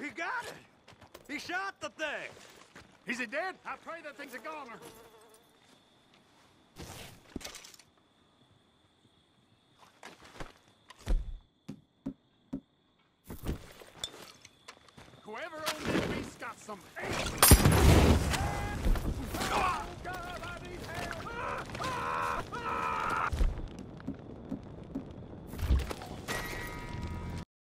he got it! He shot the thing! Is it dead? I pray that thing's a goner. Whoever owned that beast got some aim. Oh, God,